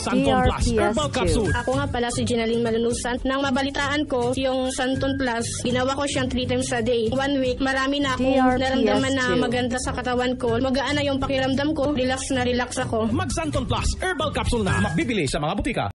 Santon Plus Herbal Capsule. Ako nga pala si Ginaline Malunusan. Nang mabalitaan ko yung Santon Plus, ginawa ko siyang 3 times a day. 1 week, marami na akong naramdaman na maganda sa katawan ko. Magaan na yung pakiramdam ko. Relax na relax ako. Mag Santon Plus Herbal Capsule na. Mabibili sa mga butika.